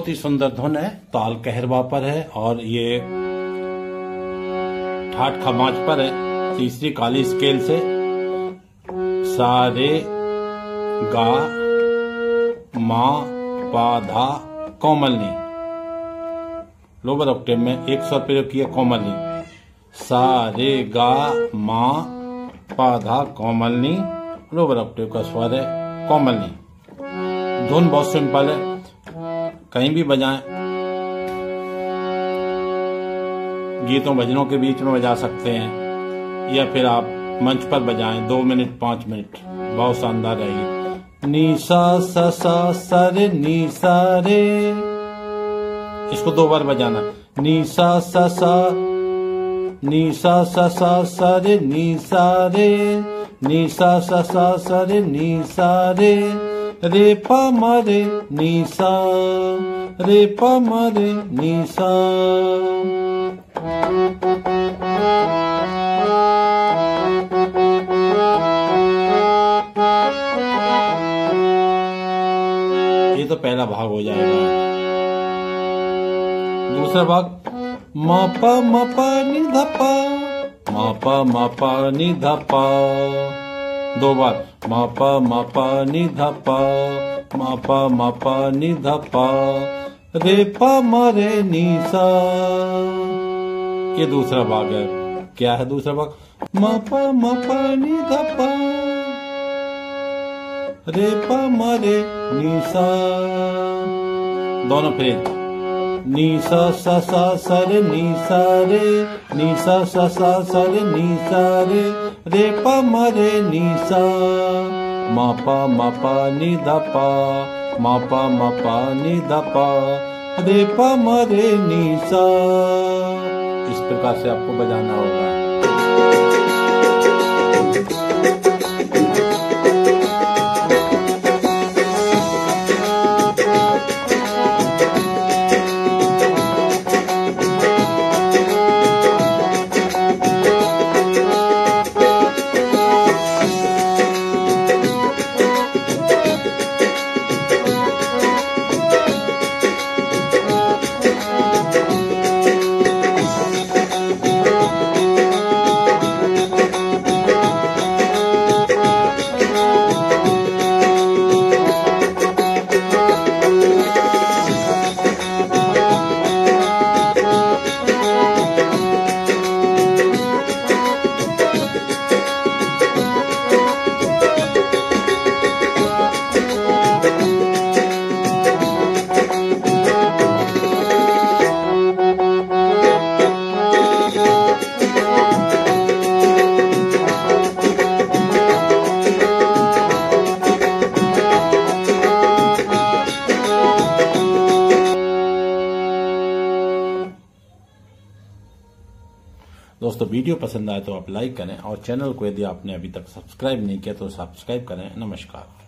बहुत ही सुंदर धुन है, ताल कहरवा पर है और ये ठाठ खमाज पर है, तीसरी काली स्केल से। सा रे गा मा पा धा कोमलनी, लोअर ऑक्टेव में एक स्वर प्रयोग किया कोमलनी। सा रे गा मा पा धा कोमलनी, लोअर ऑक्टेव का स्वर है कोमलनी। धुन बहुत सिंपल है, कहीं भी बजाएं, गीतों भजनों के बीच में बजा सकते हैं या फिर आप मंच पर बजाएं 2 मिनट 5 मिनट, बहुत शानदार रहेगी। नी सा सा सा सा रे नी सा रे, इसको 2 बार बजाना। नी सा सा सा नी सा सा सा सा रे नी सा रे, नी सा सा सा सा रे नी सा रे, रे प म रे नी सा, रे प म रे नी सा। ये तो पहला भाग हो जाएगा। दूसरा भाग म प नि ध प, म प नि ध प, 2 बार। म प नि ध प, म प नि ध प, रे प म रे नी सा। ये दूसरा भाग है। क्या है दूसरा भाग? म प नि ध प, रे प म रे नी सा। दोनों फ्रेज। नी सा सा सा सा रे नी सा रे, नी सा सा सा सा रे नी सा रे, रे प म रे नी सा। म प नि ध प, म प नि ध प, रे प म रे नी सा। इस प्रकार से आपको बजाना होगा। दोस्तों वीडियो पसंद आए तो आप लाइक करें और चैनल को यदि आपने अभी तक सब्सक्राइब नहीं किया तो सब्सक्राइब करें। नमस्कार।